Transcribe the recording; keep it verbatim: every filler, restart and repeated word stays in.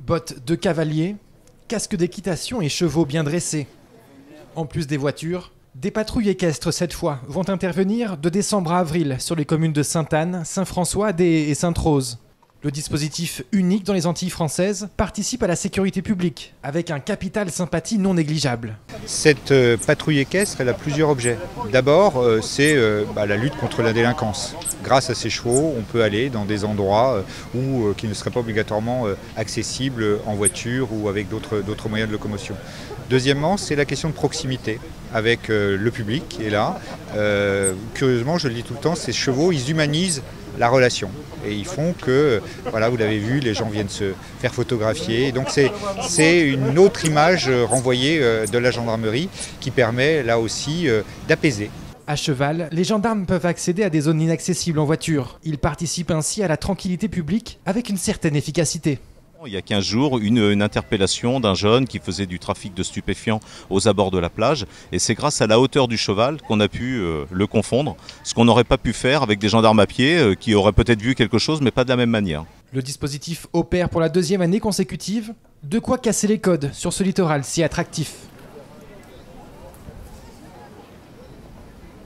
Bottes de cavalier, casques d'équitation et chevaux bien dressés. En plus des voitures, des patrouilles équestres cette fois vont intervenir de décembre à avril sur les communes de Sainte-Anne, Saint-François-des et Sainte-Rose. Le dispositif unique dans les Antilles françaises participe à la sécurité publique, avec un capital sympathie non négligeable. Cette euh, patrouille équestre, elle a plusieurs objets. D'abord, euh, c'est euh, bah, la lutte contre la délinquance. Grâce à ces chevaux, on peut aller dans des endroits euh, où, euh, qui ne seraient pas obligatoirement euh, accessibles en voiture ou avec d'autres d'autres moyens de locomotion. Deuxièmement, c'est la question de proximité avec euh, le public qui est là. Euh, curieusement, je le dis tout le temps, ces chevaux, ils humanisent la relation et ils font que, voilà, vous l'avez vu, les gens viennent se faire photographier. Donc c'est c'est une autre image renvoyée de la gendarmerie qui permet là aussi d'apaiser. À cheval, les gendarmes peuvent accéder à des zones inaccessibles en voiture. Ils participent ainsi à la tranquillité publique avec une certaine efficacité. Il y a quinze jours, une, une interpellation d'un jeune qui faisait du trafic de stupéfiants aux abords de la plage. Et c'est grâce à la hauteur du cheval qu'on a pu euh, le confondre. Ce qu'on n'aurait pas pu faire avec des gendarmes à pied euh, qui auraient peut-être vu quelque chose, mais pas de la même manière. Le dispositif opère pour la deuxième année consécutive. De quoi casser les codes sur ce littoral si attractif.